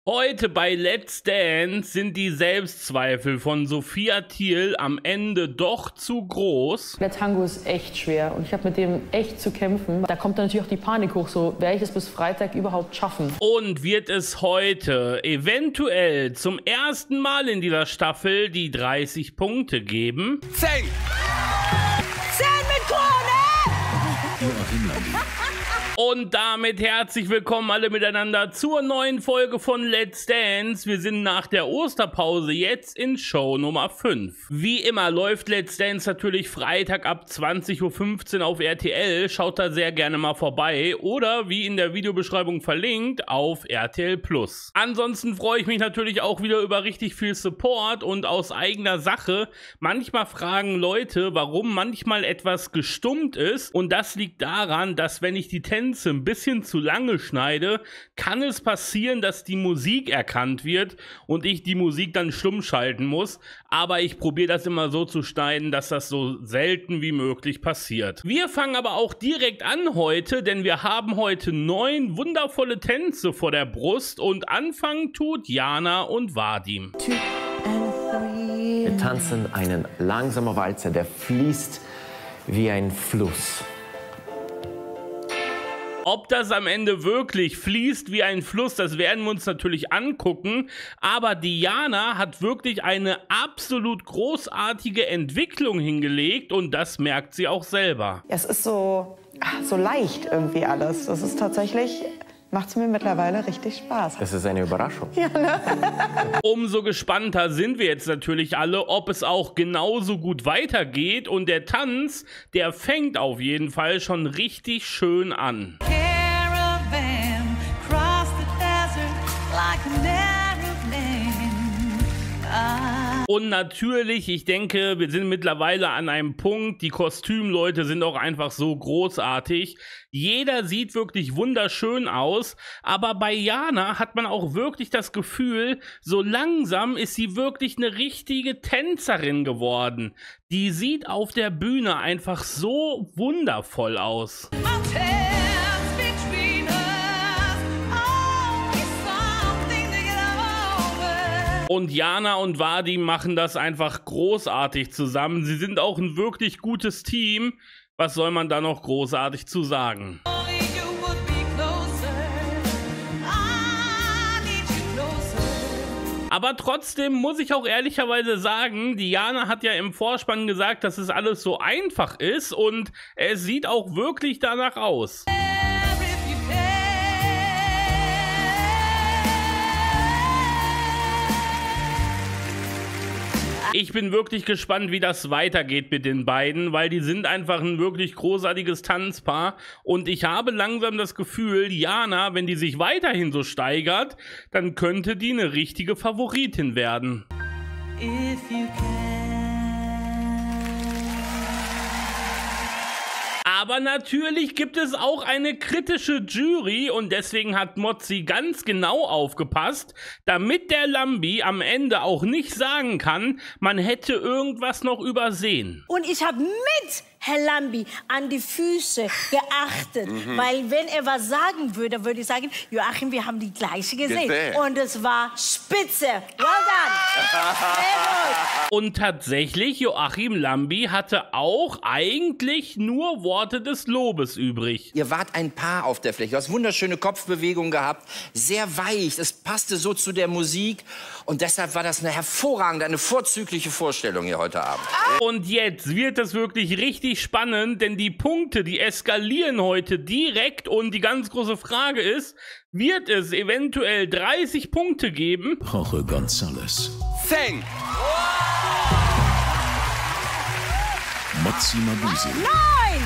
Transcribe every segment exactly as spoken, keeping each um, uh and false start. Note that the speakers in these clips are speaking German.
Heute bei Let's Dance sind die Selbstzweifel von Sophia Thiel am Ende doch zu groß. Der Tango ist echt schwer und ich habe mit dem echt zu kämpfen. Da kommt dann natürlich auch die Panik hoch, so werde ich es bis Freitag überhaupt schaffen. Und wird es heute eventuell zum ersten Mal in dieser Staffel die dreißig Punkte geben? Zehn! Zehn mit Krone! Und damit herzlich willkommen alle miteinander zur neuen Folge von Let's Dance. Wir sind nach der Osterpause jetzt in Show Nummer fünf. Wie immer läuft Let's Dance natürlich Freitag ab zwanzig Uhr fünfzehn auf R T L. Schaut da sehr gerne mal vorbei oder wie in der Videobeschreibung verlinkt auf R T L Plus. Ansonsten freue ich mich natürlich auch wieder über richtig viel Support und aus eigener Sache. Manchmal fragen Leute, warum manchmal etwas gestummt ist, und das liegt daran, dass wenn ich die Tänze ein bisschen zu lange schneide, kann es passieren, dass die Musik erkannt wird und ich die Musik dann stumm schalten muss. Aber ich probiere das immer so zu schneiden, dass das so selten wie möglich passiert. Wir fangen aber auch direkt an heute, denn wir haben heute neun wundervolle Tänze vor der Brust und anfangen tut Jana und Vadim. Wir tanzen einen langsamen Walzer, der fließt wie ein Fluss. Ob das am Ende wirklich fließt wie ein Fluss, das werden wir uns natürlich angucken. Aber Diana hat wirklich eine absolut großartige Entwicklung hingelegt und das merkt sie auch selber. Es ist so, so leicht irgendwie alles. Das ist tatsächlich, macht es mir mittlerweile richtig Spaß. Das ist eine Überraschung. Ja, ne? Umso gespannter sind wir jetzt natürlich alle, ob es auch genauso gut weitergeht. Und der Tanz, der fängt auf jeden Fall schon richtig schön an. Caravan cross the desert like an aeroplane. Ah. Und natürlich, ich denke, wir sind mittlerweile an einem Punkt, die Kostümleute sind auch einfach so großartig. Jeder sieht wirklich wunderschön aus, aber bei Jana hat man auch wirklich das Gefühl, so langsam ist sie wirklich eine richtige Tänzerin geworden. Die sieht auf der Bühne einfach so wundervoll aus. Und Jana und Vadim machen das einfach großartig zusammen. Sie sind auch ein wirklich gutes Team. Was soll man da noch großartig zu sagen? Aber trotzdem muss ich auch ehrlicherweise sagen, Diana hat ja im Vorspann gesagt, dass es alles so einfach ist und es sieht auch wirklich danach aus. Ich bin wirklich gespannt, wie das weitergeht mit den beiden, weil die sind einfach ein wirklich großartiges Tanzpaar und ich habe langsam das Gefühl, Jana, wenn die sich weiterhin so steigert, dann könnte die eine richtige Favoritin werden. If you can. Aber natürlich gibt es auch eine kritische Jury und deswegen hat Mozzi ganz genau aufgepasst, damit der Lambi am Ende auch nicht sagen kann, man hätte irgendwas noch übersehen. Und ich habe mit Herr Lambi an die Füße geachtet, mhm. weil wenn er was sagen würde, würde ich sagen, Joachim, wir haben die gleiche gesehen. Gesehen. Und es war spitze. Well done. Sehr gut. Und tatsächlich, Joachim Lambi hatte auch eigentlich nur Worte des Lobes übrig. Ihr wart ein Paar auf der Fläche. Du hast wunderschöne Kopfbewegungen gehabt, sehr weich. Es passte so zu der Musik und deshalb war das eine hervorragende, eine vorzügliche Vorstellung hier heute Abend. Und jetzt wird es wirklich richtig spannend, denn die Punkte, die eskalieren heute direkt und die ganz große Frage ist, wird es eventuell dreißig Punkte geben? Jorge González. Zehn! Mozzi Mabuse. Nein!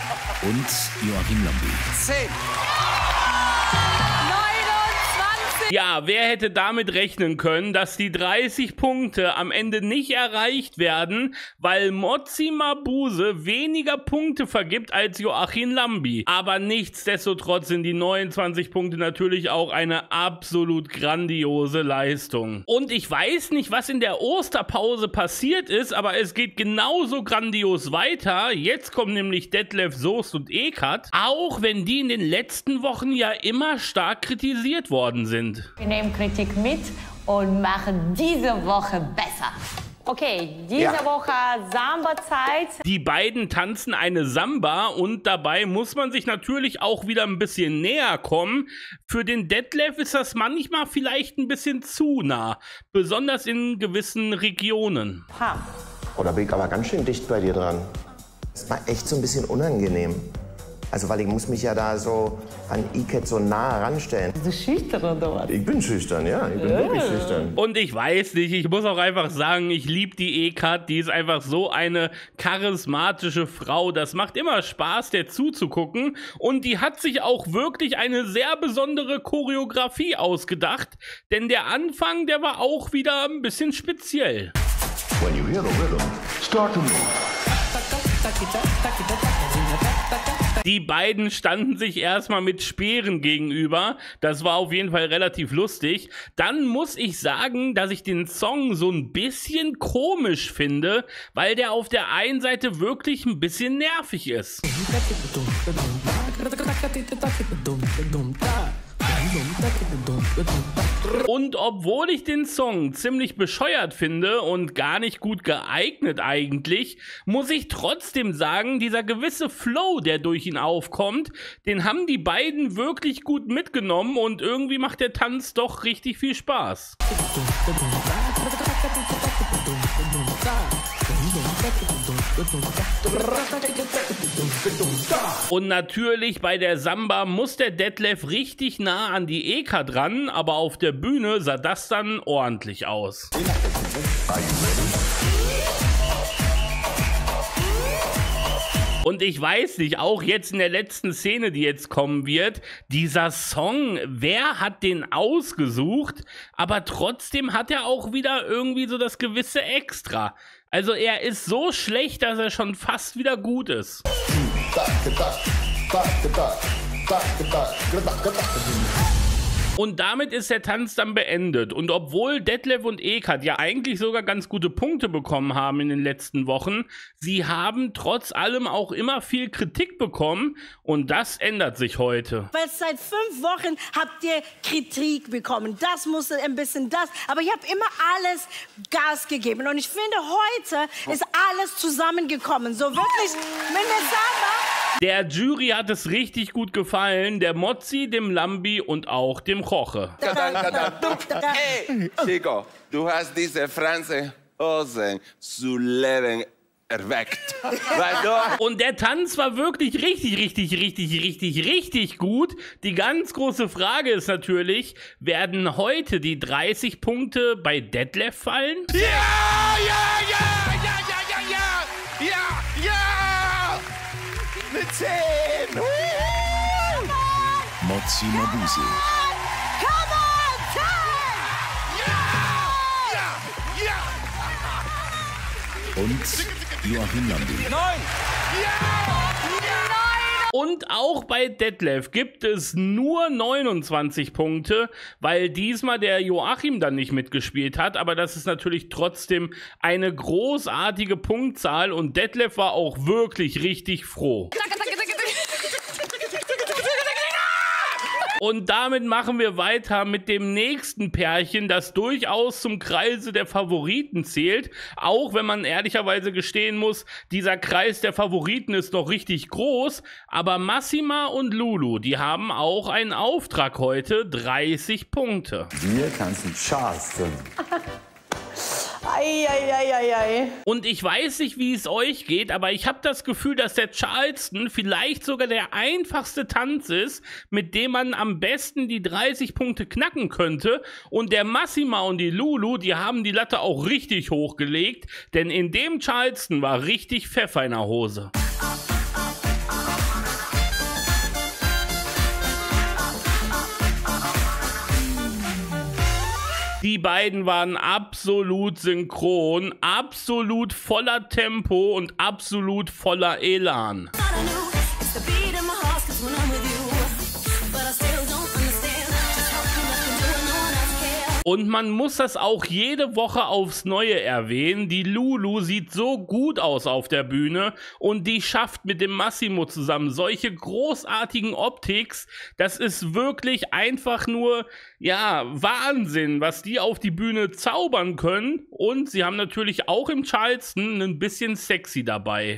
Und Joachim Lambi. Zehn! Ja, wer hätte damit rechnen können, dass die dreißig Punkte am Ende nicht erreicht werden, weil Motsi Mabuse weniger Punkte vergibt als Joachim Lambi. Aber nichtsdestotrotz sind die neunundzwanzig Punkte natürlich auch eine absolut grandiose Leistung. Und ich weiß nicht, was in der Osterpause passiert ist, aber es geht genauso grandios weiter. Jetzt kommen nämlich Detlef, Soest und Ekat, auch wenn die in den letzten Wochen ja immer stark kritisiert worden sind. Wir nehmen Kritik mit und machen diese Woche besser. Okay, diese ja. Woche Samba-Zeit. Die beiden tanzen eine Samba und dabei muss man sich natürlich auch wieder ein bisschen näher kommen. Für den Detlef ist das manchmal vielleicht ein bisschen zu nah, besonders in gewissen Regionen. Ha. Oh, da bin ich aber ganz schön dicht bei dir dran. Das war echt so ein bisschen unangenehm. Also, weil ich muss mich ja da so an Iket so nah ranstellen. Bist du schüchtern oder was? Ich bin schüchtern, ja. Ich bin äh. wirklich schüchtern. Und ich weiß nicht, ich muss auch einfach sagen, ich liebe die Ekat. Die ist einfach so eine charismatische Frau. Das macht immer Spaß, der zuzugucken. Und die hat sich auch wirklich eine sehr besondere Choreografie ausgedacht. Denn der Anfang, der war auch wieder ein bisschen speziell. When you hear the rhythm, start to move. Die beiden standen sich erstmal mit Speeren gegenüber. Das war auf jeden Fall relativ lustig. Dann muss ich sagen, dass ich den Song so ein bisschen komisch finde, weil der auf der einen Seite wirklich ein bisschen nervig ist. Und obwohl ich den Song ziemlich bescheuert finde und gar nicht gut geeignet eigentlich, muss ich trotzdem sagen, dieser gewisse Flow, der durch ihn aufkommt, den haben die beiden wirklich gut mitgenommen und irgendwie macht der Tanz doch richtig viel Spaß. Und natürlich bei der Samba muss der Detlef richtig nah an die Ekat ran, aber auf der Bühne sah das dann ordentlich aus. Und ich weiß nicht, auch jetzt in der letzten Szene, die jetzt kommen wird, dieser Song, wer hat den ausgesucht? Aber trotzdem hat er auch wieder irgendwie so das gewisse Extra. Also er ist so schlecht, dass er schon fast wieder gut ist. Und damit ist der Tanz dann beendet. Und obwohl Detlef und Ekat ja eigentlich sogar ganz gute Punkte bekommen haben in den letzten Wochen, sie haben trotz allem auch immer viel Kritik bekommen. Und das ändert sich heute. Weil seit fünf Wochen habt ihr Kritik bekommen. Das musste ein bisschen das. Aber ihr habt immer alles Gas gegeben. Und ich finde, heute ist alles zusammengekommen. So wirklich mit der Samba. Der Jury hat es richtig gut gefallen. Der Motsi, dem Lambi und auch dem Koche. Hey, Chico, du hast diese Franzose zu Leben erweckt. Und der Tanz war wirklich richtig, richtig, richtig, richtig, richtig gut. Die ganz große Frage ist natürlich, werden heute die dreißig Punkte bei Detlef fallen? Ja, ja, ja, ja, ja, ja, ja, ja, ja, mit zehn. Motsi Mabuse. Und Joachim Lambi. Neun! Ja! Und auch bei Detlef gibt es nur neunundzwanzig Punkte, weil diesmal der Joachim dann nicht mitgespielt hat. Aber das ist natürlich trotzdem eine großartige Punktzahl und Detlef war auch wirklich richtig froh. Und damit machen wir weiter mit dem nächsten Pärchen, das durchaus zum Kreise der Favoriten zählt. Auch wenn man ehrlicherweise gestehen muss, dieser Kreis der Favoriten ist noch richtig groß. Aber Massima und Lulu, die haben auch einen Auftrag heute, dreißig Punkte. Wir tanzen Charleston. Ei, ei, ei, ei, ei. Und ich weiß nicht, wie es euch geht, aber ich habe das Gefühl, dass der Charleston vielleicht sogar der einfachste Tanz ist, mit dem man am besten die dreißig Punkte knacken könnte. Und der Massima und die Lulu, die haben die Latte auch richtig hochgelegt, denn in dem Charleston war richtig Pfeffer in der Hose. Die beiden waren absolut synchron, absolut voller Tempo und absolut voller Elan. Und man muss das auch jede Woche aufs Neue erwähnen. Die Lulu sieht so gut aus auf der Bühne und die schafft mit dem Massimo zusammen solche großartigen Optics. Das ist wirklich einfach nur, ja, Wahnsinn, was die auf die Bühne zaubern können. Und sie haben natürlich auch im Charleston ein bisschen sexy dabei.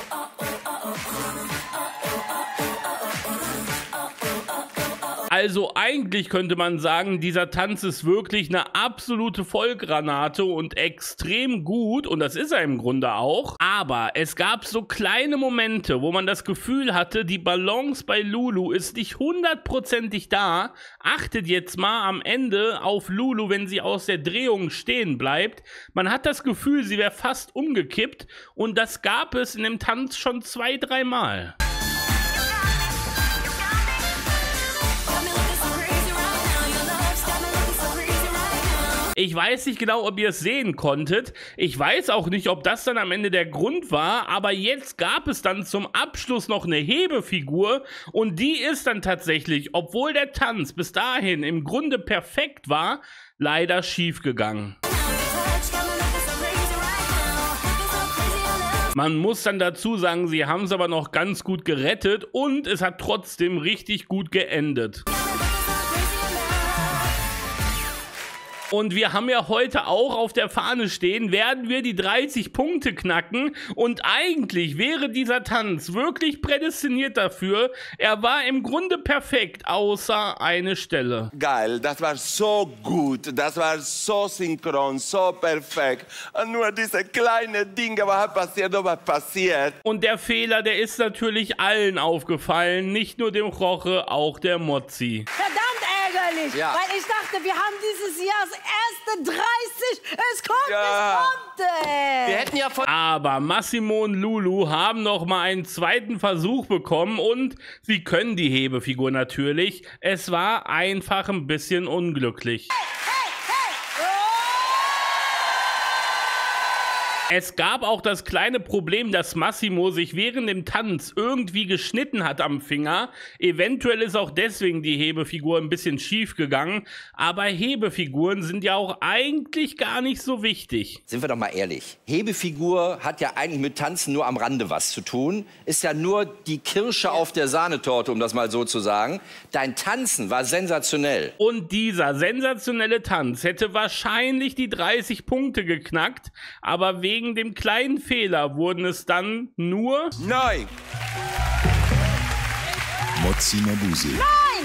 Also eigentlich könnte man sagen, dieser Tanz ist wirklich eine absolute Vollgranate und extrem gut und das ist er im Grunde auch. Aber es gab so kleine Momente, wo man das Gefühl hatte, die Balance bei Lulu ist nicht hundertprozentig da. Achtet jetzt mal am Ende auf Lulu, wenn sie aus der Drehung stehen bleibt. Man hat das Gefühl, sie wäre fast umgekippt und das gab es in dem Tanz schon zwei, dreimal. Ich weiß nicht genau, ob ihr es sehen konntet. Ich weiß auch nicht, ob das dann am Ende der Grund war, aber jetzt gab es dann zum Abschluss noch eine Hebefigur und die ist dann tatsächlich, obwohl der Tanz bis dahin im Grunde perfekt war, leider schief gegangen. Man muss dann dazu sagen, sie haben es aber noch ganz gut gerettet und es hat trotzdem richtig gut geendet. Und wir haben ja heute auch auf der Fahne stehen, werden wir die dreißig Punkte knacken. Und eigentlich wäre dieser Tanz wirklich prädestiniert dafür. Er war im Grunde perfekt, außer eine Stelle. Geil, das war so gut, das war so synchron, so perfekt. Und nur diese kleinen Dinge, was hat passiert, was passiert. Und der Fehler, der ist natürlich allen aufgefallen, nicht nur dem Roche, auch der Mozzi. Verdammt ärgerlich, Ja. weil ich dachte, wir haben dieses Jahr das erste dreißig. Es kommt, Ja. es kommt. Ey. Wir hätten ja von Aber Massimo und Lulu haben noch mal einen zweiten Versuch bekommen und sie können die Hebefigur natürlich. Es war einfach ein bisschen unglücklich. Es gab auch das kleine Problem, dass Massimo sich während dem Tanz irgendwie geschnitten hat am Finger. Eventuell ist auch deswegen die Hebefigur ein bisschen schief gegangen. Aber Hebefiguren sind ja auch eigentlich gar nicht so wichtig. Sind wir doch mal ehrlich. Hebefigur hat ja eigentlich mit Tanzen nur am Rande was zu tun. Ist ja nur die Kirsche auf der Sahnetorte, um das mal so zu sagen. Dein Tanzen war sensationell. Und dieser sensationelle Tanz hätte wahrscheinlich die dreißig Punkte geknackt. Aber wegen Wegen dem kleinen Fehler wurden es dann nur neun. Mozzi Mabuse. Nein!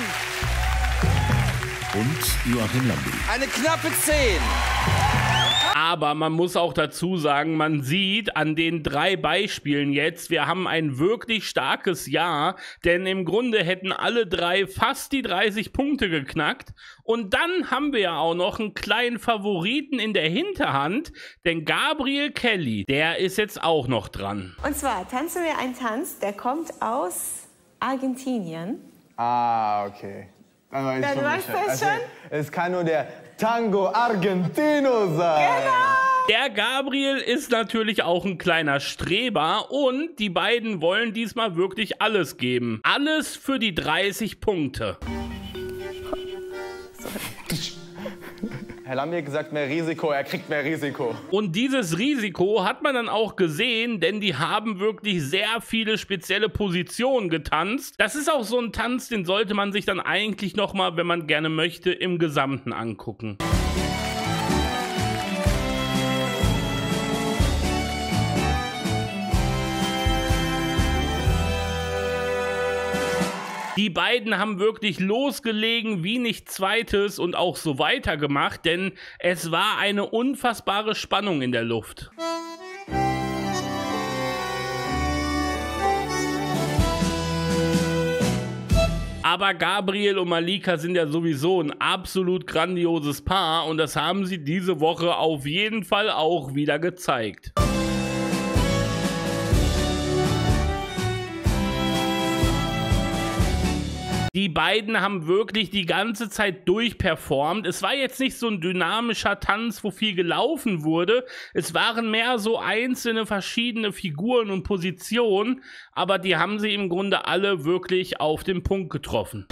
Und Joachim Lambi. Eine knappe zehn. Aber man muss auch dazu sagen, man sieht an den drei Beispielen jetzt, wir haben ein wirklich starkes Jahr, denn im Grunde hätten alle drei fast die dreißig Punkte geknackt. Und dann haben wir ja auch noch einen kleinen Favoriten in der Hinterhand, denn Gabriel Kelly, der ist jetzt auch noch dran. Und zwar tanzen wir einen Tanz, der kommt aus Argentinien. Ah, okay. Dann weiß ich Ja, schon du weißt Bescheid. das Also, schon? es kann nur der Tango Argentino sein. Genau! Der Gabriel ist natürlich auch ein kleiner Streber und die beiden wollen diesmal wirklich alles geben. Alles für die dreißig Punkte. Herr Lambi hat gesagt, mehr Risiko, er kriegt mehr Risiko. Und dieses Risiko hat man dann auch gesehen, denn die haben wirklich sehr viele spezielle Positionen getanzt. Das ist auch so ein Tanz, den sollte man sich dann eigentlich nochmal, wenn man gerne möchte, im Gesamten angucken. Die beiden haben wirklich losgelegen wie nichts Zweites und auch so weitergemacht, denn es war eine unfassbare Spannung in der Luft. Aber Gabriel und Malika sind ja sowieso ein absolut grandioses Paar und das haben sie diese Woche auf jeden Fall auch wieder gezeigt. Die beiden haben wirklich die ganze Zeit durchperformt. Es war jetzt nicht so ein dynamischer Tanz, wo viel gelaufen wurde. Es waren mehr so einzelne verschiedene Figuren und Positionen, aber die haben sie im Grunde alle wirklich auf den Punkt getroffen.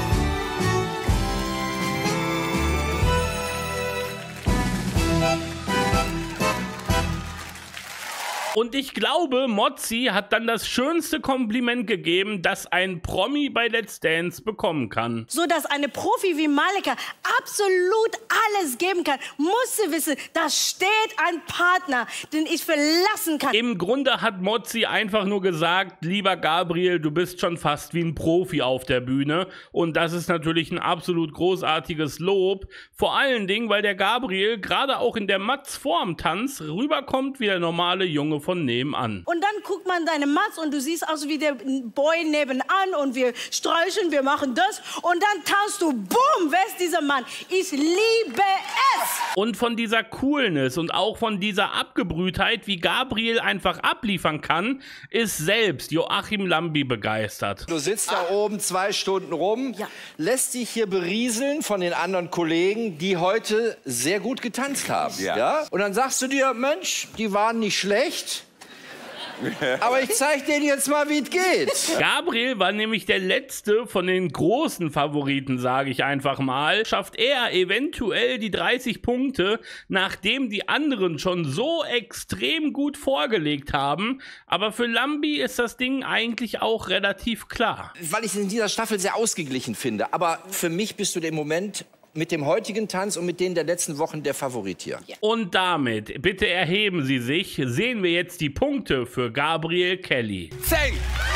Und ich glaube, Mozzi hat dann das schönste Kompliment gegeben, das ein Promi bei Let's Dance bekommen kann. So dass eine Profi wie Malika absolut alles geben kann, muss sie wissen, da steht ein Partner, den ich verlassen kann. Im Grunde hat Mozzi einfach nur gesagt, lieber Gabriel, du bist schon fast wie ein Profi auf der Bühne. Und das ist natürlich ein absolut großartiges Lob. Vor allen Dingen, weil der Gabriel gerade auch in der Matz vorm Tanz rüberkommt wie der normale Junge von nebenan. Und dann guckt man deine Matz und du siehst aus wie der Boy nebenan und wir streichen, wir machen das und dann tanzt du, boom, wer ist dieser Mann? Ich liebe es! Und von dieser Coolness und auch von dieser Abgebrühtheit, wie Gabriel einfach abliefern kann, ist selbst Joachim Lambi begeistert. Du sitzt da oben zwei Stunden rum, ja. lässt dich hier berieseln von den anderen Kollegen, die heute sehr gut getanzt haben. Ja. Ja? Und dann sagst du dir, Mensch, die waren nicht schlecht. Aber ich zeig denen jetzt mal, wie es geht. Gabriel war nämlich der letzte von den großen Favoriten, sage ich einfach mal. Schafft er eventuell die dreißig Punkte, nachdem die anderen schon so extrem gut vorgelegt haben. Aber für Lambi ist das Ding eigentlich auch relativ klar. Weil ich es in dieser Staffel sehr ausgeglichen finde. Aber für mich bist du im Moment mit dem heutigen Tanz und mit denen der letzten Wochen der Favorit hier. Ja. Und damit, bitte erheben Sie sich, sehen wir jetzt die Punkte für Gabriel Kelly. Zehn!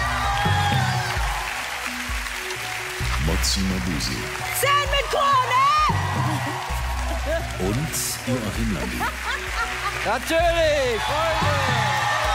Mozzi Mabuse. Zehn mit Krone! Und Joachim Lambi. Natürlich, Freunde!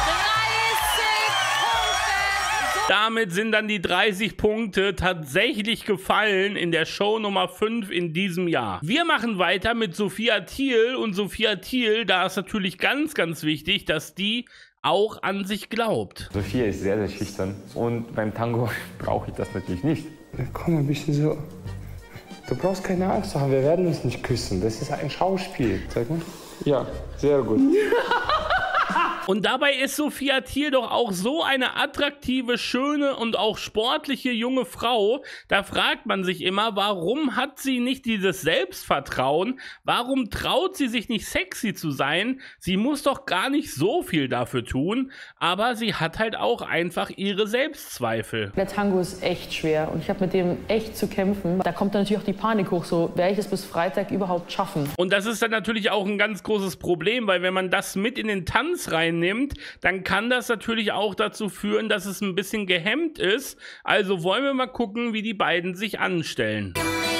Damit sind dann die dreißig Punkte tatsächlich gefallen in der Show Nummer fünf in diesem Jahr. Wir machen weiter mit Sophia Thiel und Sophia Thiel, da ist natürlich ganz, ganz wichtig, dass die auch an sich glaubt. Sophia ist sehr, sehr schüchtern und beim Tango brauche ich das natürlich nicht. Komm ein bisschen so. Du brauchst keine Angst zu haben, wir werden uns nicht küssen. Das ist ein Schauspiel. Zeig mal. Ja, sehr gut. Und dabei ist Sophia Thiel doch auch so eine attraktive, schöne und auch sportliche junge Frau. Da fragt man sich immer, warum hat sie nicht dieses Selbstvertrauen? Warum traut sie sich nicht sexy zu sein? Sie muss doch gar nicht so viel dafür tun, aber sie hat halt auch einfach ihre Selbstzweifel. Der Tango ist echt schwer und ich habe mit dem echt zu kämpfen. Da kommt dann natürlich auch die Panik hoch, so werde ich es bis Freitag überhaupt schaffen. Und das ist dann natürlich auch ein ganz großes Problem, weil wenn man das mit in den Tanz rein nimmt, dann kann das natürlich auch dazu führen, dass es ein bisschen gehemmt ist. Also wollen wir mal gucken, wie die beiden sich anstellen.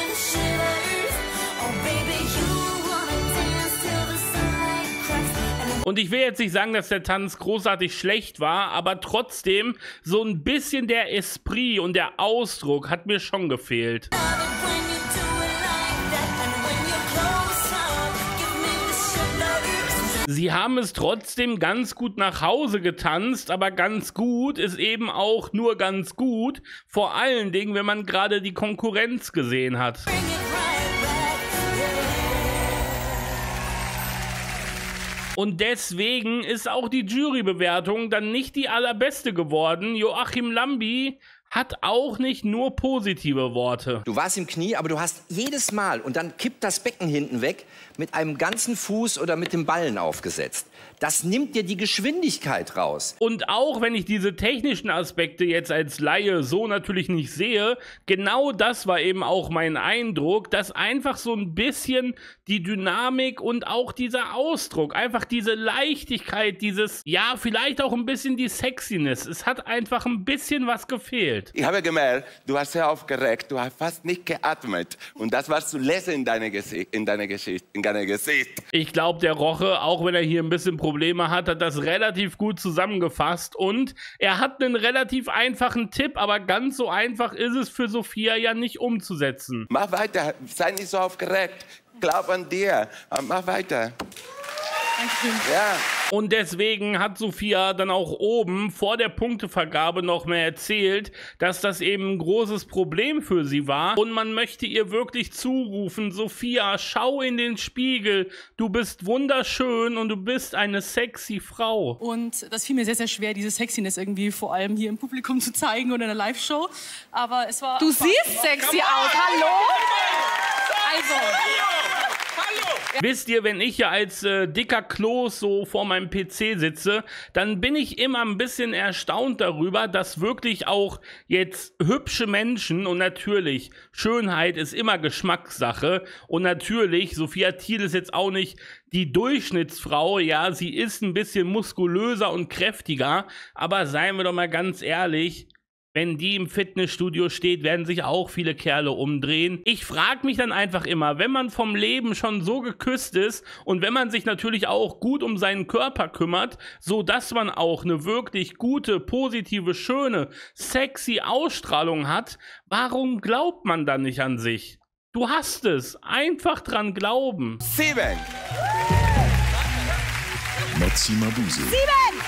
Und ich will jetzt nicht sagen, dass der Tanz großartig schlecht war, aber trotzdem so ein bisschen der Esprit und der Ausdruck hat mir schon gefehlt. Sie haben es trotzdem ganz gut nach Hause getanzt, aber ganz gut ist eben auch nur ganz gut, vor allen Dingen, wenn man gerade die Konkurrenz gesehen hat. Und deswegen ist auch die Jurybewertung dann nicht die allerbeste geworden. Joachim Lambi hat auch nicht nur positive Worte. Du warst im Knie, aber du hast jedes Mal, und dann kippt das Becken hinten weg, mit einem ganzen Fuß oder mit dem Ballen aufgesetzt. Das nimmt dir die Geschwindigkeit raus. Und auch wenn ich diese technischen Aspekte jetzt als Laie so natürlich nicht sehe, genau das war eben auch mein Eindruck, dass einfach so ein bisschen die Dynamik und auch dieser Ausdruck, einfach diese Leichtigkeit, dieses, ja, vielleicht auch ein bisschen die Sexiness. Es hat einfach ein bisschen was gefehlt. Ich habe gemerkt, du warst sehr aufgeregt, du hast fast nicht geatmet. Und das war zu lesen in deinem Gesicht. In deine Gesicht, in deine Gesicht. Ich glaube, der Roche, auch wenn er hier ein bisschen Probleme hat, hat das relativ gut zusammengefasst. Und er hat einen relativ einfachen Tipp, aber ganz so einfach ist es für Sophia ja nicht umzusetzen. Mach weiter, sei nicht so aufgeregt. Glaub an dir, mach weiter. Ja. Und deswegen hat Sophia dann auch oben vor der Punktevergabe noch mehr erzählt, dass das eben ein großes Problem für sie war. Und man möchte ihr wirklich zurufen, Sophia, schau in den Spiegel. Du bist wunderschön und du bist eine sexy Frau. Und das fiel mir sehr, sehr schwer, diese Sexiness irgendwie vor allem hier im Publikum zu zeigen oder in einer Live-Show. Aber es war... Du siehst sexy aus, hallo? Also... Wisst ihr, wenn ich ja als äh, dicker Kloß so vor meinem P C sitze, dann bin ich immer ein bisschen erstaunt darüber, dass wirklich auch jetzt hübsche Menschen, und natürlich, Schönheit ist immer Geschmackssache, und natürlich, Sophia Thiel ist jetzt auch nicht die Durchschnittsfrau, ja, sie ist ein bisschen muskulöser und kräftiger, aber seien wir doch mal ganz ehrlich, wenn die im Fitnessstudio steht, werden sich auch viele Kerle umdrehen. Ich frage mich dann einfach immer, wenn man vom Leben schon so geküsst ist und wenn man sich natürlich auch gut um seinen Körper kümmert, so dass man auch eine wirklich gute, positive, schöne, sexy Ausstrahlung hat, warum glaubt man dann nicht an sich? Du hast es. Einfach dran glauben. Sieben. Motsi Mabuse. Sieben.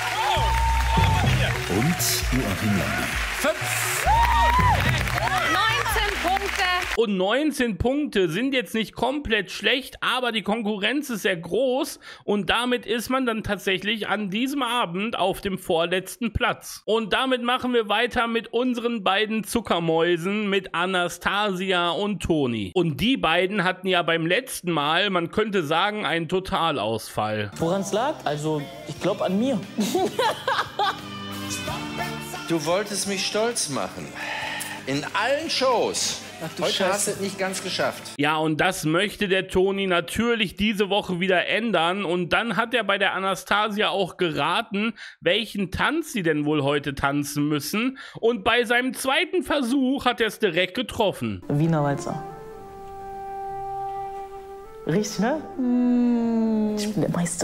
Und Joachim Lambi. Fünf. neunzehn Punkte. Und neunzehn Punkte sind jetzt nicht komplett schlecht, aber die Konkurrenz ist sehr groß und damit ist man dann tatsächlich an diesem Abend auf dem vorletzten Platz. Und damit machen wir weiter mit unseren beiden Zuckermäusen, mit Anastasia und Toni. Und die beiden hatten ja beim letzten Mal, man könnte sagen, einen Totalausfall. Woran es lag? Also, ich glaube an mir. Du wolltest mich stolz machen. In allen Shows. Ach, du Heute Scheiße. hast du es nicht ganz geschafft. Ja, und das möchte der Toni natürlich diese Woche wieder ändern. Und dann hat er bei der Anastasia auch geraten, welchen Tanz sie denn wohl heute tanzen müssen. Und bei seinem zweiten Versuch hat er es direkt getroffen. Wiener Walzer. Richtig, ne? Ich bin der Meister.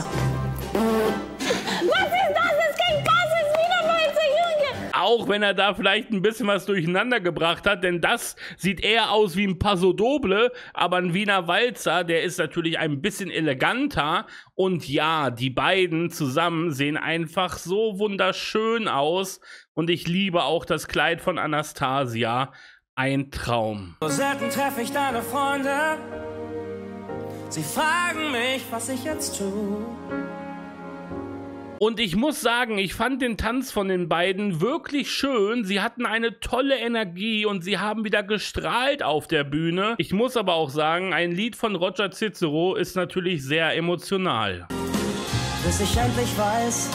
Was ist das? Es klingt krasses Wienerwalzer, Junge! Auch wenn er da vielleicht ein bisschen was durcheinander gebracht hat, denn das sieht eher aus wie ein Paso Doble, aber ein Wiener Walzer, der ist natürlich ein bisschen eleganter. Und ja, die beiden zusammen sehen einfach so wunderschön aus. Und ich liebe auch das Kleid von Anastasia. Ein Traum. So selten treffe ich deine Freunde. Sie fragen mich, was ich jetzt tue. Und ich muss sagen, ich fand den Tanz von den beiden wirklich schön. Sie hatten eine tolle Energie und sie haben wieder gestrahlt auf der Bühne. Ich muss aber auch sagen, ein Lied von Roger Cicero ist natürlich sehr emotional. Bis ich endlich weiß.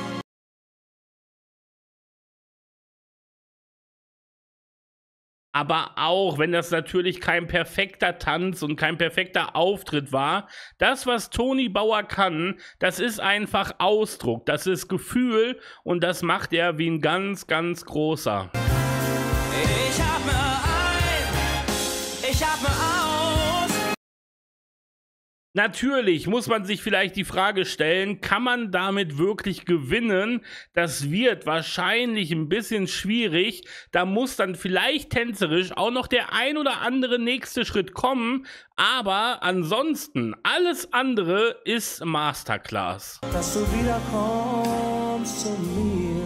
Aber auch, wenn das natürlich kein perfekter Tanz und kein perfekter Auftritt war, das, was Toni Bauer kann, das ist einfach Ausdruck, das ist Gefühl und das macht er wie ein ganz, ganz großer. Ich atme ein, ich atme aus. Natürlich muss man sich vielleicht die Frage stellen, kann man damit wirklich gewinnen? Das wird wahrscheinlich ein bisschen schwierig. Da muss dann vielleicht tänzerisch auch noch der ein oder andere nächste Schritt kommen. Aber ansonsten, alles andere ist Masterclass. Dass du wiederkommst zu mir.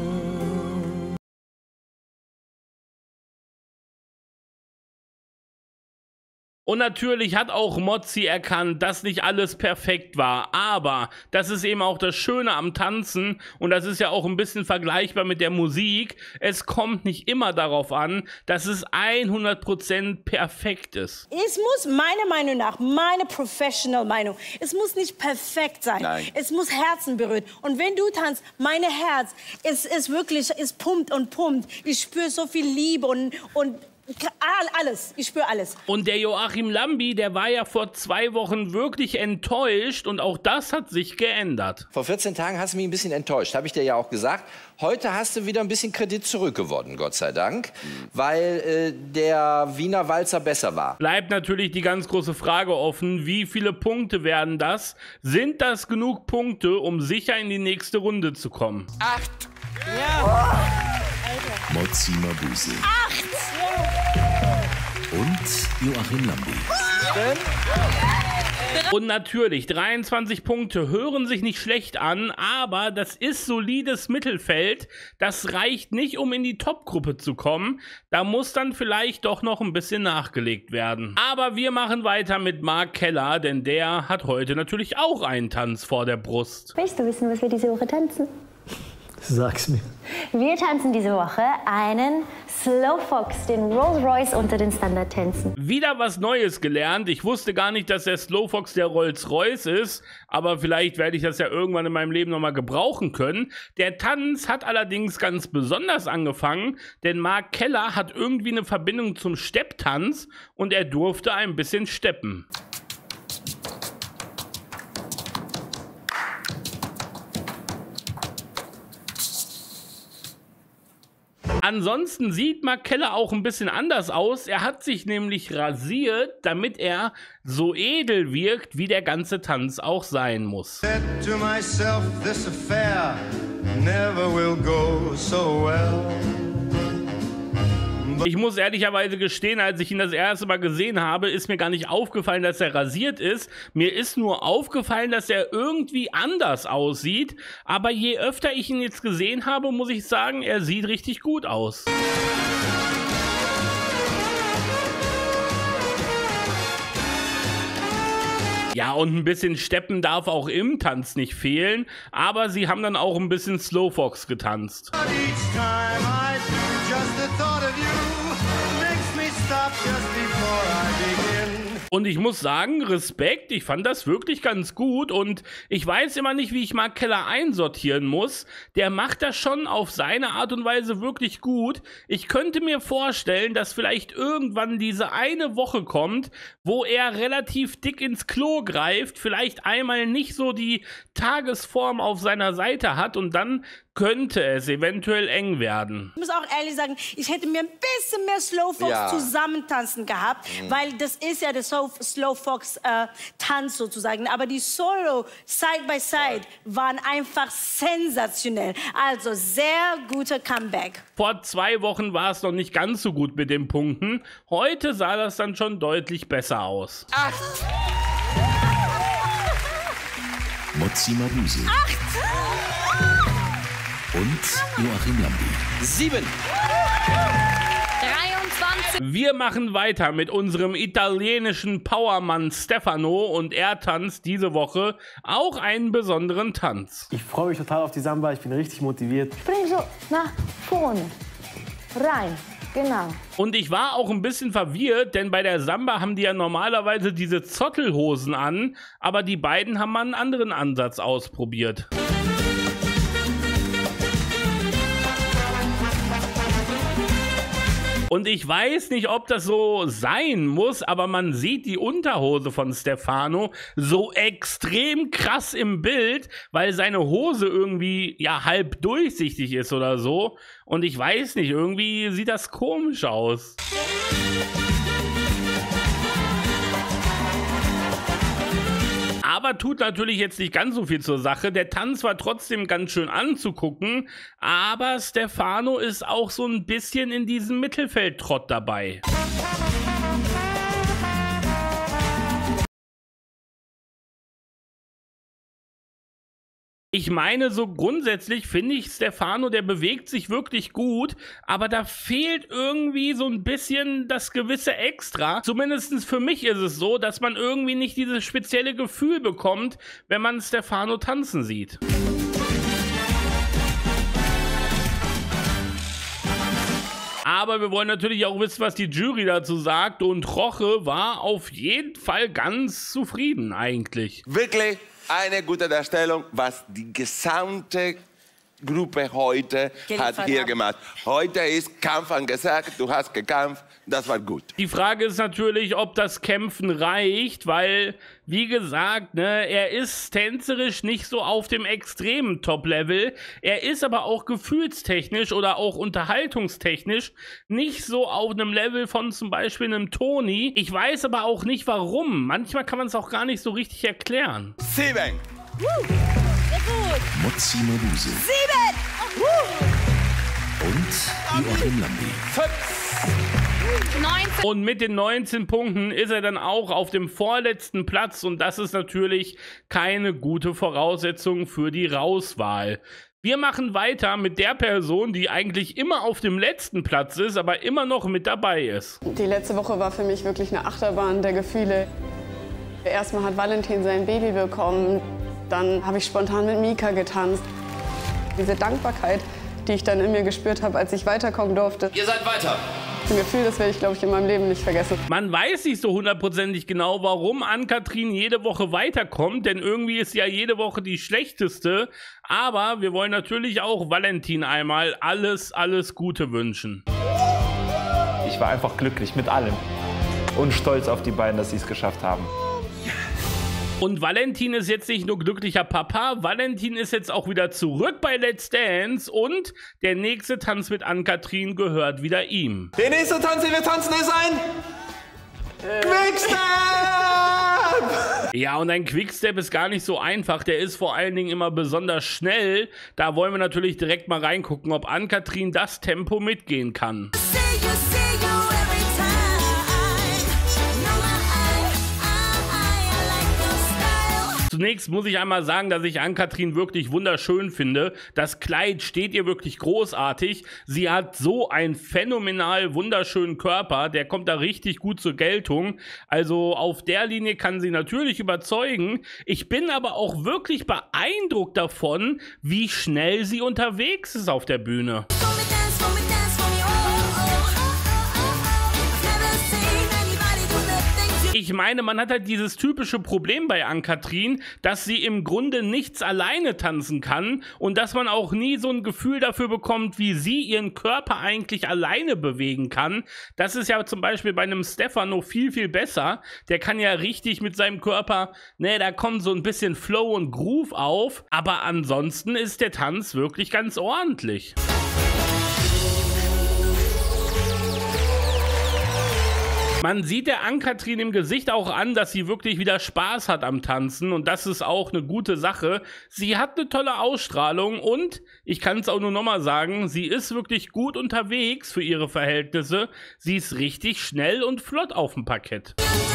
Und natürlich hat auch Motsi erkannt, dass nicht alles perfekt war, aber das ist eben auch das Schöne am Tanzen und das ist ja auch ein bisschen vergleichbar mit der Musik. Es kommt nicht immer darauf an, dass es hundert Prozent perfekt ist. Es muss, meiner Meinung nach, meine professional Meinung, es muss nicht perfekt sein. Nein. Es muss Herzen berühren. Und wenn du tanzt, mein Herz ist, ist wirklich, es pumpt und pumpt. Ich spüre so viel Liebe und, und alles, ich spüre alles. Und der Joachim Lambi, der war ja vor zwei Wochen wirklich enttäuscht und auch das hat sich geändert. Vor vierzehn Tagen hast du mich ein bisschen enttäuscht, habe ich dir ja auch gesagt. Heute hast du wieder ein bisschen Kredit zurückgewonnen, Gott sei Dank, weil äh, der Wiener Walzer besser war. Bleibt natürlich die ganz große Frage offen, wie viele Punkte werden das? Sind das genug Punkte, um sicher in die nächste Runde zu kommen? Acht! Ja. Oh. Motsi Mabuse. Acht! Und Joachim Lambi. Und natürlich, dreiundzwanzig Punkte hören sich nicht schlecht an, aber das ist solides Mittelfeld. Das reicht nicht, um in die Top-Gruppe zu kommen. Da muss dann vielleicht doch noch ein bisschen nachgelegt werden. Aber wir machen weiter mit Mark Keller, denn der hat heute natürlich auch einen Tanz vor der Brust. Möchtest du wissen, was wir diese Woche tanzen? Sag's mir. Wir tanzen diese Woche einen Slow Fox, den Rolls Royce unter den Standardtänzen. Wieder was Neues gelernt. Ich wusste gar nicht, dass der Slow Fox der Rolls Royce ist, aber vielleicht werde ich das ja irgendwann in meinem Leben nochmal gebrauchen können. Der Tanz hat allerdings ganz besonders angefangen, denn Mark Keller hat irgendwie eine Verbindung zum Stepptanz und er durfte ein bisschen steppen. Ansonsten sieht Mark Keller auch ein bisschen anders aus. Er hat sich nämlich rasiert, damit er so edel wirkt, wie der ganze Tanz auch sein muss. To myself, this affair never will go so well. Ich muss ehrlicherweise gestehen, als ich ihn das erste Mal gesehen habe, ist mir gar nicht aufgefallen, dass er rasiert ist. Mir ist nur aufgefallen, dass er irgendwie anders aussieht. Aber je öfter ich ihn jetzt gesehen habe, muss ich sagen, er sieht richtig gut aus. Ja, und ein bisschen Steppen darf auch im Tanz nicht fehlen, aber sie haben dann auch ein bisschen Slow Fox getanzt. Und ich muss sagen, Respekt, ich fand das wirklich ganz gut und ich weiß immer nicht, wie ich Mark Keller einsortieren muss. Der macht das schon auf seine Art und Weise wirklich gut. Ich könnte mir vorstellen, dass vielleicht irgendwann diese eine Woche kommt, wo er relativ dick ins Klo greift, vielleicht einmal nicht so die Tagesform auf seiner Seite hat und dann könnte es eventuell eng werden. Ich muss auch ehrlich sagen, ich hätte mir ein bisschen mehr Slow Fox Ja. zusammentanzen gehabt, Mhm. weil das ist ja der Slow, Slow Fox äh, Tanz sozusagen. Aber die Solo Side by Side waren einfach sensationell. Also sehr guter Comeback. Vor zwei Wochen war es noch nicht ganz so gut mit den Punkten. Heute sah das dann schon deutlich besser aus. Mozzi Mabuse. Und Joachim Lambi. Sieben. dreiundzwanzig. Wir machen weiter mit unserem italienischen Powermann Stefano und er tanzt diese Woche auch einen besonderen Tanz. Ich freue mich total auf die Samba, ich bin richtig motiviert. Spring so nach vorne. Rein. Genau. Und ich war auch ein bisschen verwirrt, denn bei der Samba haben die ja normalerweise diese Zottelhosen an, aber die beiden haben mal einen anderen Ansatz ausprobiert. Und ich weiß nicht, ob das so sein muss, aber man sieht die Unterhose von Stefano so extrem krass im Bild, weil seine Hose irgendwie ja halb durchsichtig ist oder so. Und ich weiß nicht, irgendwie sieht das komisch aus. Aber tut natürlich jetzt nicht ganz so viel zur Sache. Der Tanz war trotzdem ganz schön anzugucken, aber Stefano ist auch so ein bisschen in diesem Mittelfeldtrott dabei. Ich meine, so grundsätzlich finde ich Stefano, der bewegt sich wirklich gut, aber da fehlt irgendwie so ein bisschen das gewisse Extra. Zumindest für mich ist es so, dass man irgendwie nicht dieses spezielle Gefühl bekommt, wenn man Stefano tanzen sieht. Aber wir wollen natürlich auch wissen, was die Jury dazu sagt und Roche war auf jeden Fall ganz zufrieden eigentlich. Wirklich eine gute Darstellung, was die gesamte Gruppe heute hat hier gemacht. Heute ist Kampf angesagt, du hast gekämpft, das war gut. Die Frage ist natürlich, ob das Kämpfen reicht, weil, wie gesagt, ne, er ist tänzerisch nicht so auf dem extremen Top-Level. Er ist aber auch gefühlstechnisch oder auch unterhaltungstechnisch nicht so auf einem Level von zum Beispiel einem Toni. Ich weiß aber auch nicht, warum. Manchmal kann man es auch gar nicht so richtig erklären. Sieben. Sehr gut. Mozzi Mabuse. Sieben. Und Joachim Lambi. Fünf. Und mit den neunzehn Punkten ist er dann auch auf dem vorletzten Platz und das ist natürlich keine gute Voraussetzung für die Rauswahl. Wir machen weiter mit der Person, die eigentlich immer auf dem letzten Platz ist, aber immer noch mit dabei ist. Die letzte Woche war für mich wirklich eine Achterbahn der Gefühle. Erstmal hat Valentin sein Baby bekommen, dann habe ich spontan mit Mika getanzt. Diese Dankbarkeit, die ich dann in mir gespürt habe, als ich weiterkommen durfte. Ihr seid weiter. Ein Gefühl, das werde ich, glaube ich, in meinem Leben nicht vergessen. Man weiß nicht so hundertprozentig genau, warum Ann-Kathrin jede Woche weiterkommt, denn irgendwie ist ja jede Woche die schlechteste. Aber wir wollen natürlich auch Valentin einmal alles, alles Gute wünschen. Ich war einfach glücklich mit allem und stolz auf die beiden, dass sie es geschafft haben. Und Valentin ist jetzt nicht nur glücklicher Papa, Valentin ist jetzt auch wieder zurück bei Let's Dance und der nächste Tanz mit Ann-Kathrin gehört wieder ihm. Der nächste Tanz, den wir tanzen, ist ein Quickstep! Ja, und ein Quickstep ist gar nicht so einfach, der ist vor allen Dingen immer besonders schnell. Da wollen wir natürlich direkt mal reingucken, ob Ann-Kathrin das Tempo mitgehen kann. Zunächst muss ich einmal sagen, dass ich Ann-Kathrin wirklich wunderschön finde. Das Kleid steht ihr wirklich großartig. Sie hat so einen phänomenal wunderschönen Körper. Der kommt da richtig gut zur Geltung. Also auf der Linie kann sie natürlich überzeugen. Ich bin aber auch wirklich beeindruckt davon, wie schnell sie unterwegs ist auf der Bühne. Ich meine, man hat halt dieses typische Problem bei Ann-Kathrin, dass sie im Grunde nichts alleine tanzen kann und dass man auch nie so ein Gefühl dafür bekommt, wie sie ihren Körper eigentlich alleine bewegen kann. Das ist ja zum Beispiel bei einem Stefano viel, viel besser. Der kann ja richtig mit seinem Körper, ne, da kommt so ein bisschen Flow und Groove auf, aber ansonsten ist der Tanz wirklich ganz ordentlich. Man sieht der Ann-Kathrin im Gesicht auch an, dass sie wirklich wieder Spaß hat am Tanzen und das ist auch eine gute Sache. Sie hat eine tolle Ausstrahlung und, ich kann es auch nur nochmal sagen, sie ist wirklich gut unterwegs für ihre Verhältnisse. Sie ist richtig schnell und flott auf dem Parkett.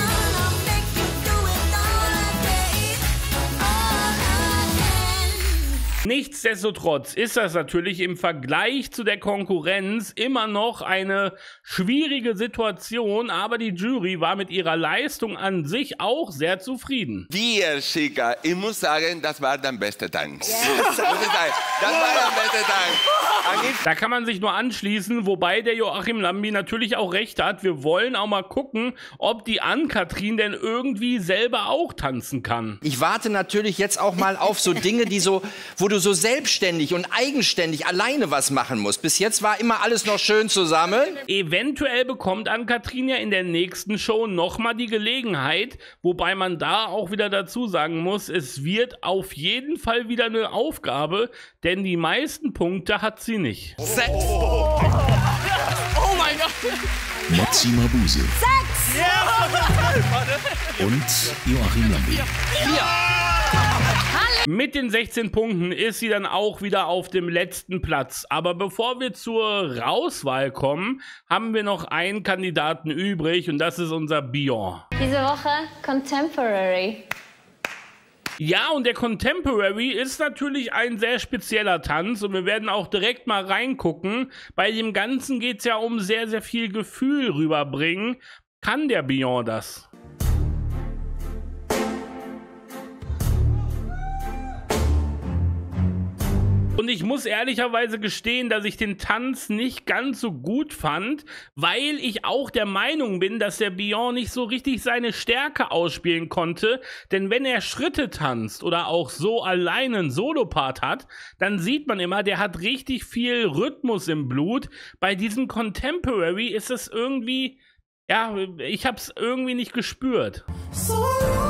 Nichtsdestotrotz ist das natürlich im Vergleich zu der Konkurrenz immer noch eine schwierige Situation, aber die Jury war mit ihrer Leistung an sich auch sehr zufrieden. Wir, Chica, ich muss sagen, das war der beste Tanz. Yes. Das war der beste Tanz. Da kann man sich nur anschließen, wobei der Joachim Lambi natürlich auch recht hat. Wir wollen auch mal gucken, ob die Ann-Kathrin denn irgendwie selber auch tanzen kann. Ich warte natürlich jetzt auch mal auf so Dinge, die so, wo du so selbstständig und eigenständig alleine was machen musst. Bis jetzt war immer alles noch schön zusammen. Eventuell bekommt Ann-Kathrin ja in der nächsten Show nochmal die Gelegenheit, wobei man da auch wieder dazu sagen muss, es wird auf jeden Fall wieder eine Aufgabe, denn die meisten Punkte hat sie nicht. Sechs. Oh, oh mein Gott. Motsi Mabuse. Sechs. Ja. Und Joachim Lambi. Vier. Mit den sechzehn Punkten ist sie dann auch wieder auf dem letzten Platz. Aber bevor wir zur Rauswahl kommen, haben wir noch einen Kandidaten übrig und das ist unser Björn. Diese Woche Contemporary. Ja, und der Contemporary ist natürlich ein sehr spezieller Tanz und wir werden auch direkt mal reingucken. Bei dem Ganzen geht es ja um sehr, sehr viel Gefühl rüberbringen. Kann der Björn das? Und ich muss ehrlicherweise gestehen, dass ich den Tanz nicht ganz so gut fand, weil ich auch der Meinung bin, dass der Björn nicht so richtig seine Stärke ausspielen konnte. Denn wenn er Schritte tanzt oder auch so alleine einen Solopart hat, dann sieht man immer, der hat richtig viel Rhythmus im Blut. Bei diesem Contemporary ist es irgendwie, ja, ich habe es irgendwie nicht gespürt. So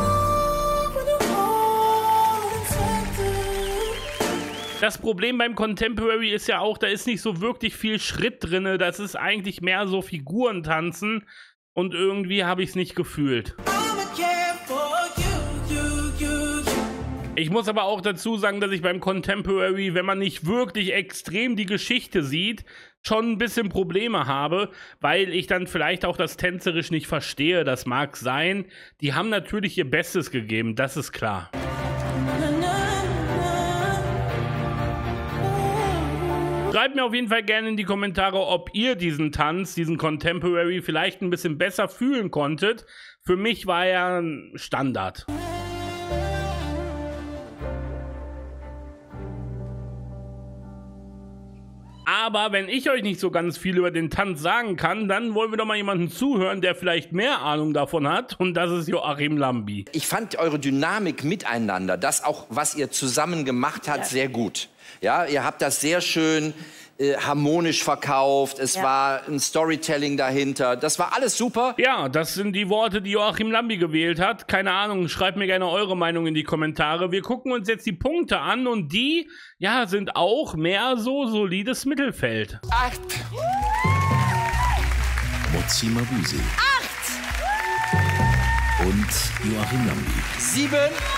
Das Problem beim Contemporary ist ja auch, da ist nicht so wirklich viel Schritt drin. Das ist eigentlich mehr so Figurentanzen und irgendwie habe ich es nicht gefühlt. Ich muss aber auch dazu sagen, dass ich beim Contemporary, wenn man nicht wirklich extrem die Geschichte sieht, schon ein bisschen Probleme habe, weil ich dann vielleicht auch das tänzerisch nicht verstehe. Das mag sein. Die haben natürlich ihr Bestes gegeben, das ist klar. Schreibt mir auf jeden Fall gerne in die Kommentare, ob ihr diesen Tanz, diesen Contemporary vielleicht ein bisschen besser fühlen konntet. Für mich war er ein Standard. Aber wenn ich euch nicht so ganz viel über den Tanz sagen kann, dann wollen wir doch mal jemanden zuhören, der vielleicht mehr Ahnung davon hat. Und das ist Joachim Lambi. Ich fand eure Dynamik miteinander, das auch, was ihr zusammen gemacht habt, ja. sehr gut. Ja, ihr habt das sehr schön äh, harmonisch verkauft. Es ja. war ein Storytelling dahinter. Das war alles super. Ja, das sind die Worte, die Joachim Lambi gewählt hat. Keine Ahnung, schreibt mir gerne eure Meinung in die Kommentare. Wir gucken uns jetzt die Punkte an und die, ja, sind auch mehr so solides Mittelfeld. Acht. Mozzi Mabuse. Acht. Und Joachim Lambi. Sieben.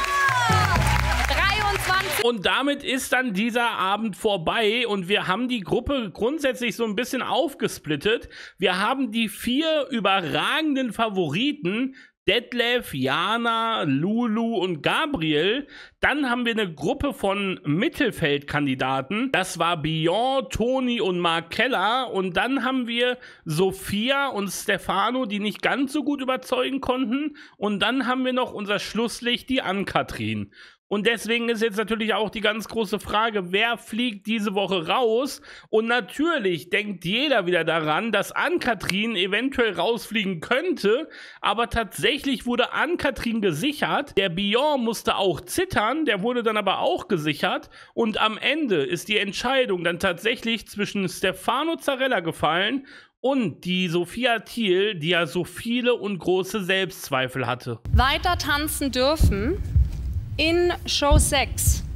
Und damit ist dann dieser Abend vorbei und wir haben die Gruppe grundsätzlich so ein bisschen aufgesplittet. Wir haben die vier überragenden Favoriten, Detlef, Jana, Lulu und Gabriel. Dann haben wir eine Gruppe von Mittelfeldkandidaten. Das war Björn, Toni und Mark Keller. Und dann haben wir Sophia und Stefano, die nicht ganz so gut überzeugen konnten. Und dann haben wir noch unser Schlusslicht, die Ann-Kathrin. Und deswegen ist jetzt natürlich auch die ganz große Frage, wer fliegt diese Woche raus? Und natürlich denkt jeder wieder daran, dass Ann-Kathrin eventuell rausfliegen könnte, aber tatsächlich wurde Ann-Kathrin gesichert. Der Björn musste auch zittern, der wurde dann aber auch gesichert. Und am Ende ist die Entscheidung dann tatsächlich zwischen Stefano Zarella gefallen und die Sophia Thiel, die ja so viele und große Selbstzweifel hatte. Weiter tanzen dürfen in Show sechs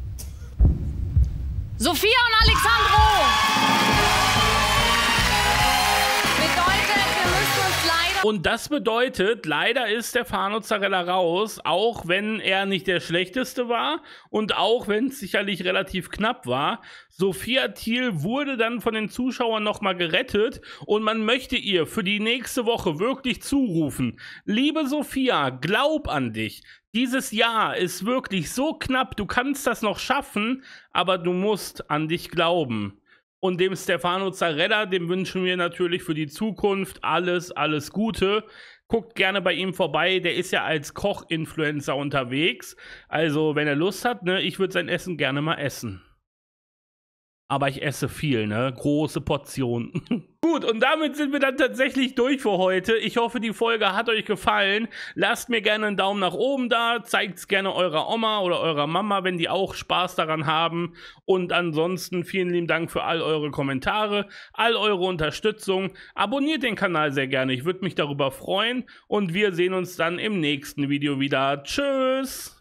Sophia und Alexandro. Bedeutet, wir müssen uns leider... Und das bedeutet, leider ist Stefano Zarella raus, auch wenn er nicht der Schlechteste war und auch wenn es sicherlich relativ knapp war. Sophia Thiel wurde dann von den Zuschauern nochmal gerettet und man möchte ihr für die nächste Woche wirklich zurufen: Liebe Sophia, glaub an dich. Dieses Jahr ist wirklich so knapp, du kannst das noch schaffen, aber du musst an dich glauben. Und dem Stefano Zarella, dem wünschen wir natürlich für die Zukunft alles, alles Gute. Guckt gerne bei ihm vorbei, der ist ja als Koch-Influencer unterwegs. Also wenn er Lust hat, ne, ich würde sein Essen gerne mal essen. Aber ich esse viel, ne? Große Portionen. Gut, und damit sind wir dann tatsächlich durch für heute. Ich hoffe, die Folge hat euch gefallen. Lasst mir gerne einen Daumen nach oben da. Zeigt es gerne eurer Oma oder eurer Mama, wenn die auch Spaß daran haben. Und ansonsten vielen lieben Dank für all eure Kommentare, all eure Unterstützung. Abonniert den Kanal sehr gerne. Ich würde mich darüber freuen. Und wir sehen uns dann im nächsten Video wieder. Tschüss!